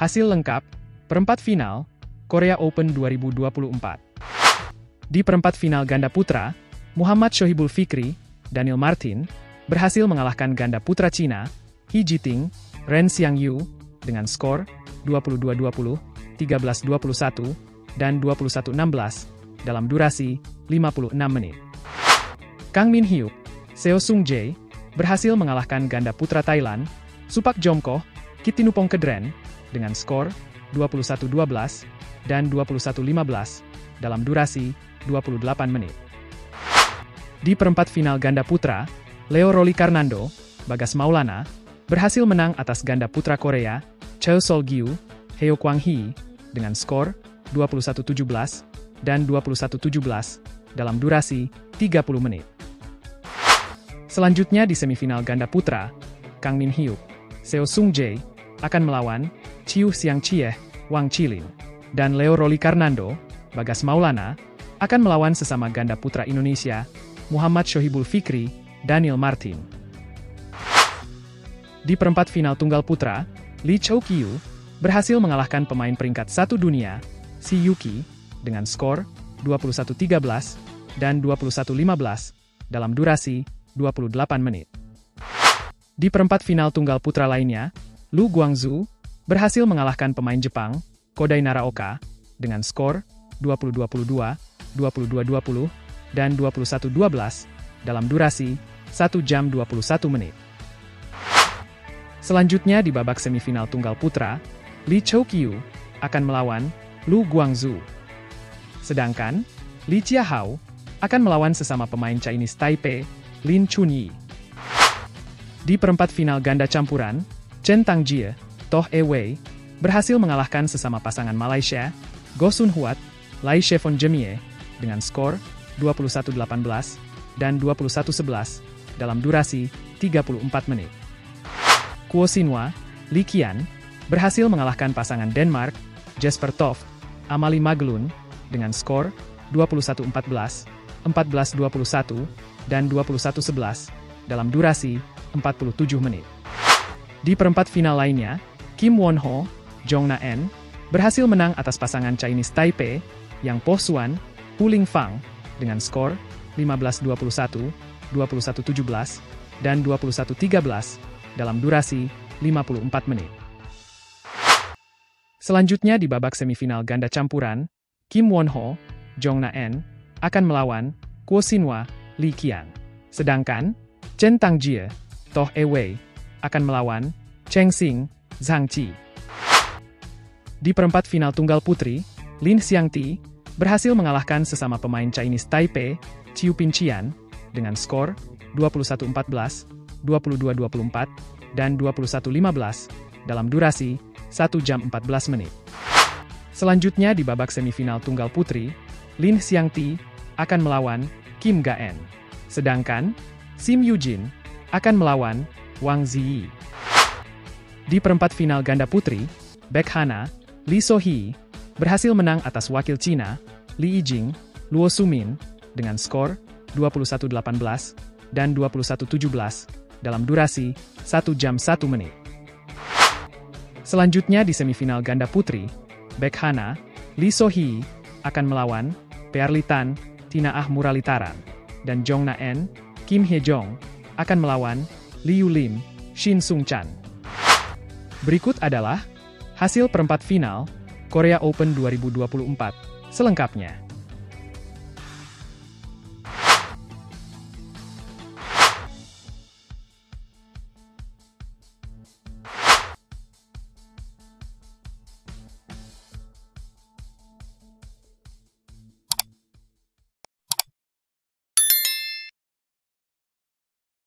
Hasil lengkap, perempat final, Korea Open 2024. Di perempat final ganda putra, Muhammad Shohibul Fikri, Daniel Martin, berhasil mengalahkan ganda putra Cina, He Jiting, Ren Xiangyu, dengan skor 22-20, 13-21, dan 21-16, dalam durasi 56 menit. Kang Min Hyuk, Seo Sung Jae, berhasil mengalahkan ganda putra Thailand, Supak Jomkoh, Kittinupong Kedren, dengan skor 21-12 dan 21-15 dalam durasi 28 menit. Di perempat final ganda putra, Leo Rolikarnando, Bagas Maulana, berhasil menang atas ganda putra Korea, Choi Sol-gyu, Heo Kwang-hee, dengan skor 21-17 dan 21-17 dalam durasi 30 menit. Selanjutnya di semifinal ganda putra, Kang Min Hyuk, Seo Sung Jae, akan melawan Chiu Xiang Chieh, Wang Chilin, dan Leo Rolikarnando, Bagas Maulana, akan melawan sesama ganda putra Indonesia, Muhammad Shohibul Fikri, Daniel Martin. Di perempat final tunggal putra, Lee Chou-kyu berhasil mengalahkan pemain peringkat 1 dunia, Si Yuki, dengan skor 21-13 dan 21-15 dalam durasi 28 menit. Di perempat final tunggal putra lainnya, Lu Guangzu berhasil mengalahkan pemain Jepang, Kodai Naraoka, dengan skor 20-22, 22-20, dan 21-12 dalam durasi 1 jam 21 menit. Selanjutnya di babak semifinal tunggal putra, Lee Chou-kyu akan melawan Lu Guangzu. Sedangkan, Lee Chia-hao akan melawan sesama pemain Chinese Taipei, Lin Chunyi. Di perempat final ganda campuran, Chen Tangjie, Toh Ewei, berhasil mengalahkan sesama pasangan Malaysia, Goh Sun Huat, Lai Shevon Jemie, dengan skor 21-18 dan 21-11 dalam durasi 34 menit. Kuo Sinwa, Lee Qian, berhasil mengalahkan pasangan Denmark, Jesper Toft, Amalie Magelun, dengan skor 21-14, 14-21, dan 21-11 dalam durasi 47 menit. Di perempat final lainnya, Kim Won-ho, Jong Na-en, berhasil menang atas pasangan Chinese Taipei, Yang Po-suan, Hu Lingfang, dengan skor 15-21, 21-17, dan 21-13 dalam durasi 54 menit. Selanjutnya di babak semifinal ganda campuran, Kim Won-ho, Jong Na-en, akan melawan Kuo Sinwa, Lee Qian. Sedangkan, Chen Tangjie, Toh Ewei, akan melawan Cheng Xing, Zhang Qi. Di perempat final tunggal putri, Lin Xiangti berhasil mengalahkan sesama pemain Chinese Taipei, Chiu Pinchian, dengan skor 21-14, 22-24, dan 21-15 dalam durasi 1 jam 14 menit. Selanjutnya di babak semifinal tunggal putri, Lin Xiangti akan melawan Kim Ga-en. Sedangkan, Sim Yujin akan melawan Wang Ziyi. Di perempat final ganda putri, Baek Hana, Lee So-hee, berhasil menang atas wakil Cina, Li Yijing, Luo Sumin, dengan skor 21-18 dan 21-17 dalam durasi 1 jam 1 menit. Selanjutnya di semifinal ganda putri, Baek Hana, Lee So-hee akan melawan Pearly Tan, Tina Ah Muralitaran, dan Jong Na-en, Kim Hye-jong akan melawan Liu Lim, Shin Sung-chan. Berikut adalah hasil perempat final Korea Open 2024 selengkapnya.